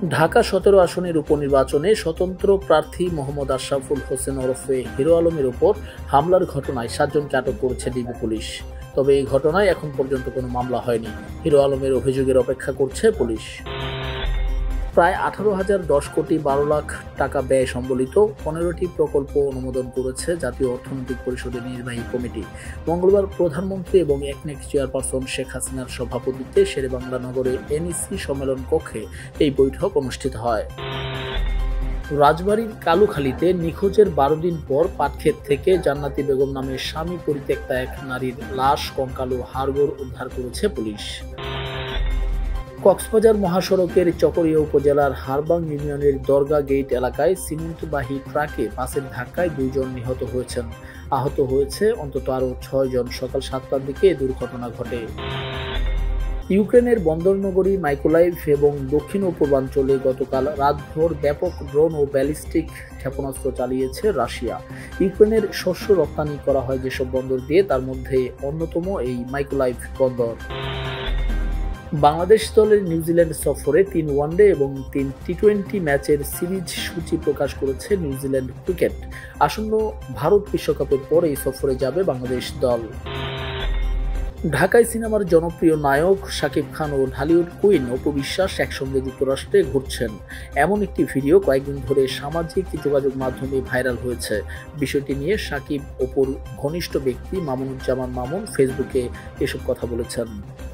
ঢাকা ১৭ আসনের উপনির্বাচনে স্বতন্ত্র প্রার্থী মোহাম্মদ আশরাফুল হোসেন ওরফে হিরো আলমের উপর হামলার ঘটনায় ৭ জনকে আটক করেছে ডিবি পুলিশ। তবে এই ঘটনায় এখন পর্যন্ত কোনো মামলা হয়নি। হিরো আলমের অভিযোগের অপেক্ষা করছে পুলিশ। প্রায় ১৮,০১০ কোটি ১২ লাখ টাকা ব্যয় সম্বলিত ১৫টি প্রকল্প অনুমোদন করেছে জাতীয় অর্থনৈতিক পরিষদের নির্বাহী কমিটি। মঙ্গলবার প্রধানমন্ত্রী এবং একনেক চেয়ারপারসন শেখ হাসিনার সভাপতিত্বে শেরেবাংলা নগরে এনইসি সম্মেলন কক্ষে এই বৈঠক অনুষ্ঠিত হয়। রাজবাড়ীর কালুখালীতে নিখোঁজের ১২ দিন পর পাটক্ষেত থেকে জান্নাতি বেগম নামে স্বামী পরিত্যক্তা এক নারীর লাশ, কঙ্কাল ও হাড়গোড় উদ্ধার করেছে পুলিশ। কক্সবাজার মহাসড়কের চকরিয়া উপজেলার হারবাং ইউনিয়নের দরগা গেট এলাকায় সিমেন্টবাহী ট্রাকে বাসের ধাক্কায় ২ জন নিহত হয়েছেন। আহত হয়েছে অন্তত আরও ৬ জন। সকাল ৭টার দিকে এ দুর্ঘটনা ঘটে। ইউক্রেনের বন্দরনগরী মাইকোলাইভ এবং দক্ষিণ ও পূর্বাঞ্চলে গতকাল রাতভর ব্যাপক ড্রোন ও ব্যালিস্টিক ক্ষেপণাস্ত্র চালিয়েছে রাশিয়া। ইউক্রেনের শস্য রপ্তানি করা হয় যেসব বন্দর দিয়ে, তার মধ্যে অন্যতম এই মাইকোলাইভ বন্দর। বাংলাদেশ দলের নিউজিল্যান্ড সফরে ৩ ওয়ানডে এবং ৩ টি-২০ ম্যাচের সিরিজ সূচি প্রকাশ করেছে নিউজিল্যান্ড ক্রিকেট। আসন্ন ভারত বিশ্বকাপের পর এই সফরে যাবে বাংলাদেশ দল। ঢাকায় সিনেমার জনপ্রিয় নায়ক শাকিব খান ও ঢালিউড কুইন অপু বিশ্বাস একসঙ্গে যুক্তরাষ্ট্রে ঘুরছেন, এমন একটি ভিডিও কয়েকদিন ধরে সামাজিক যোগাযোগ মাধ্যমে ভাইরাল হয়েছে। বিষয়টি নিয়ে শাকিব অপুর ঘনিষ্ঠ ব্যক্তি মামুনুজ্জামান মামুন ফেসবুকে এসব কথা বলেছেন।